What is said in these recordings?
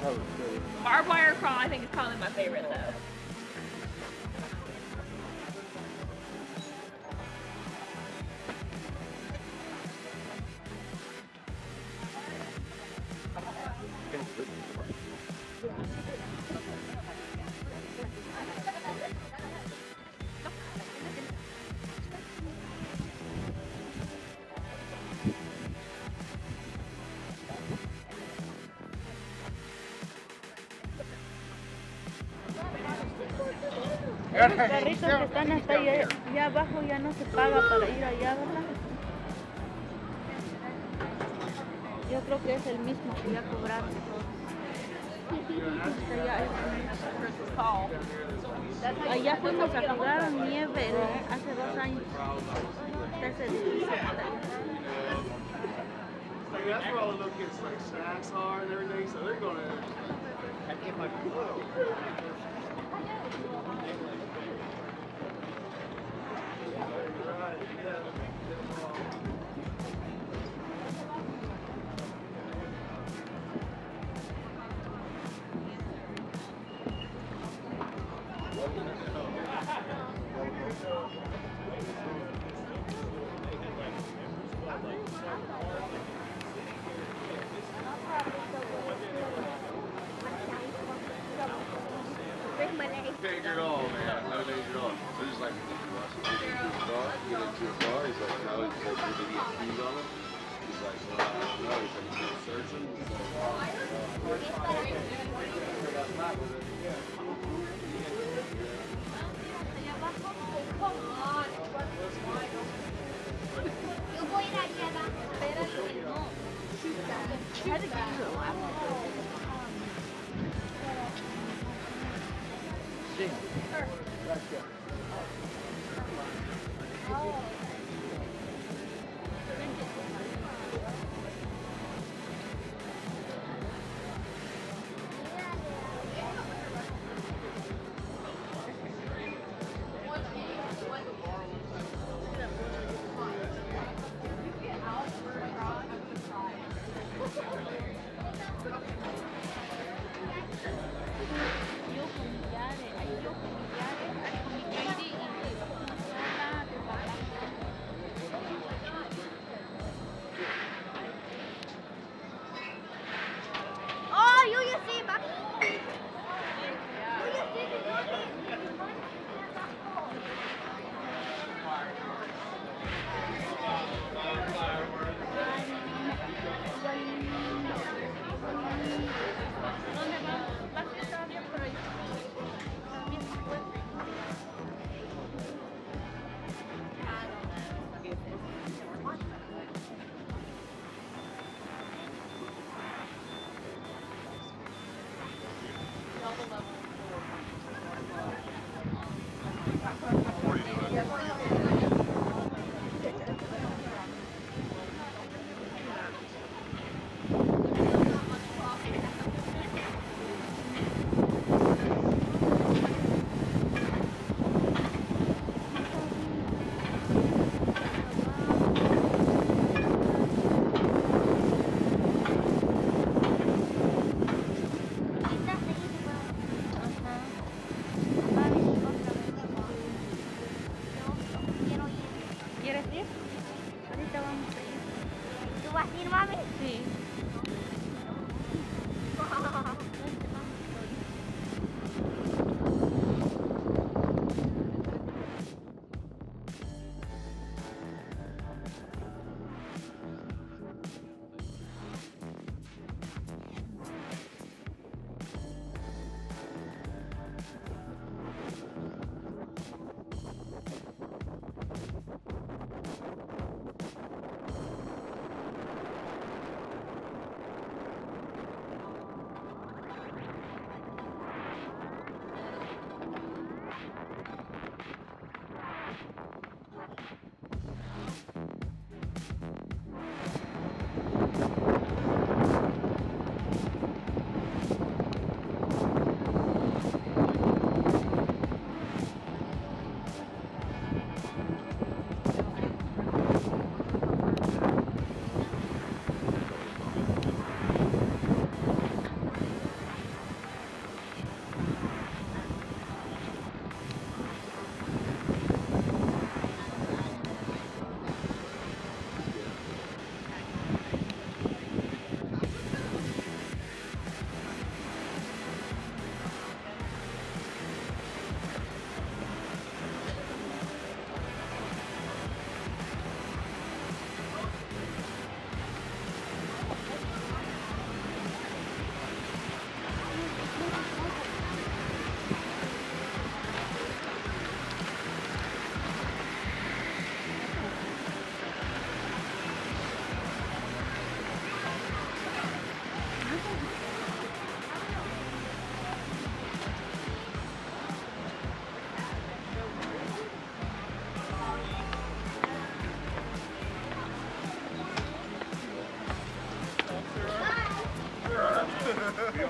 Barbed wire crawl, I think, is probably my favorite though. Los carritos que están hasta allá abajo ya no se paga para ir allá, ¿verdad? Yo creo que es el mismo que ya cobraron todos. Allá fuimos a jugar nieve hace 2 años. Ese edificio está allá. That's where all the little kids like snacks are and everything, so they're gonna get my danger at all, man. No danger at all. They're just like, you get into a car, he's like, no, he's like, did he get keys on him? He's like, well, I don't know. He's like, he's gonna search him. Yo voy a ir allá abajo. Espérate, no. Sí. Gracias. Yo con Yare, ahí yo con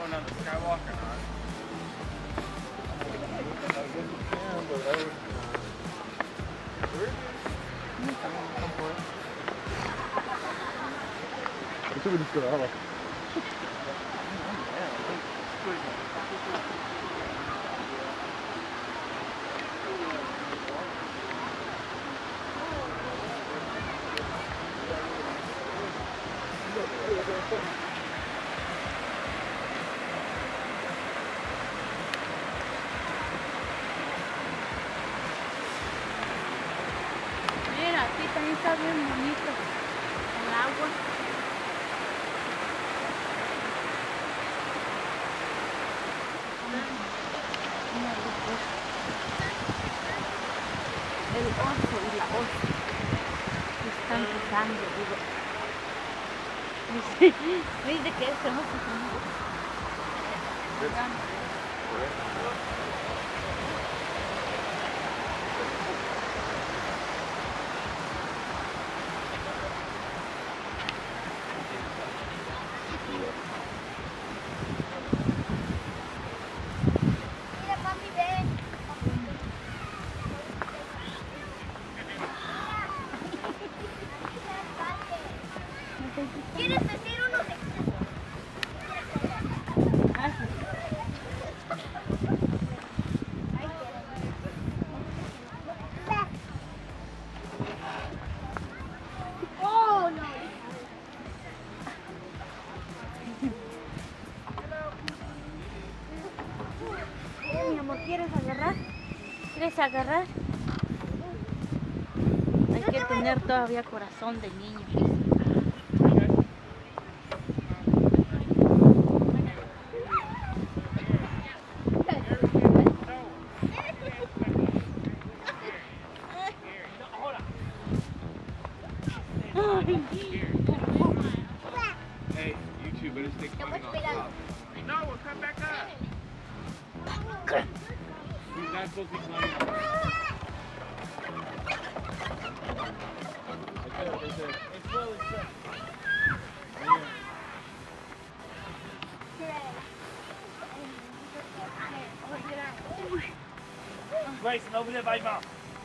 going on the Skywalker, huh? 이쪽으로 있어. Mira, aquí también está bien bonito el agua. El oso y la osa están pisando, digo. Dice que es oso. Mira, papi, ven. ¿Quieres decir unos Oh, no. Mi amor, ¿quieres agarrar? ¿Quieres agarrar? Hay que tener todavía corazón de niño. Hey, you two better stay climbing on top. No, we'll come back up. He's not supposed to be climbing on top. Grayson, over there by Mom.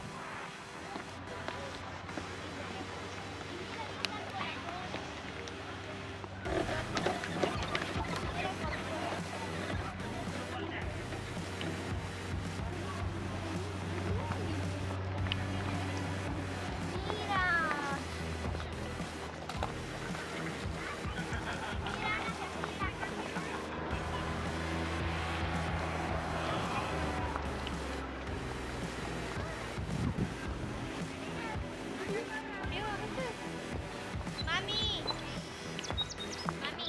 Mami. Mami.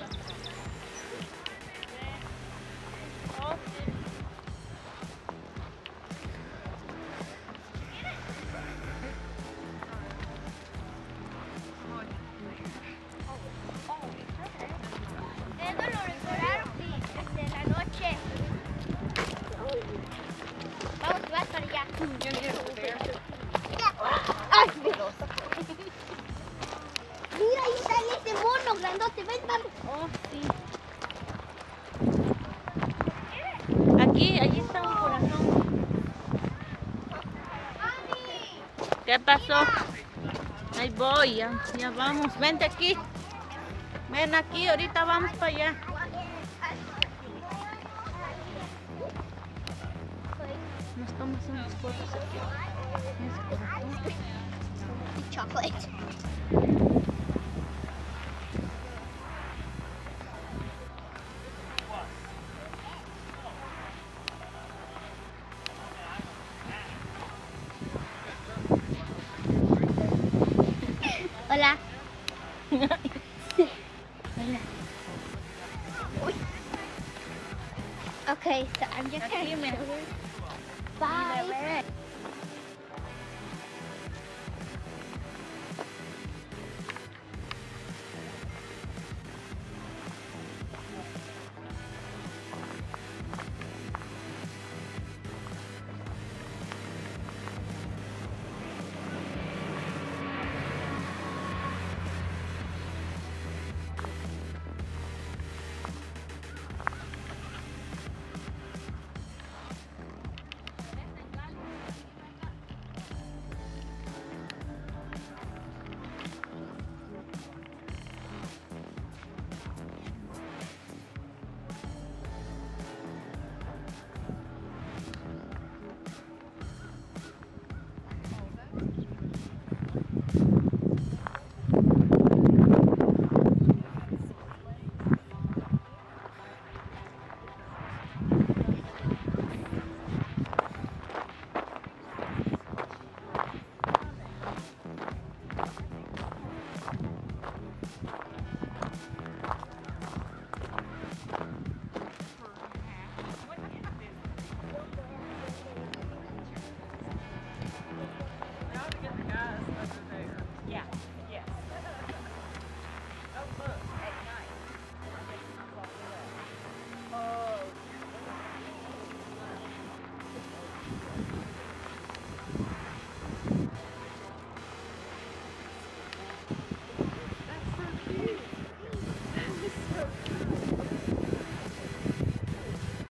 Eso lo decoraron desde la noche. Vamos, vas para allá. ¡Ay, Dios! Mira, ahí está este mono grandote. Ven, vamos. Oh, sí. Aquí, allí está un corazón. Mami. ¿Qué pasó? Ahí voy, ya vamos. Vente aquí. Ven aquí, ahorita vamos para allá. Nos tomas unas fotos aquí. Ese corazón. Chocolate. Hola. Hola. Uy. Okay, so I'm just Aquí, gonna mira. Bye.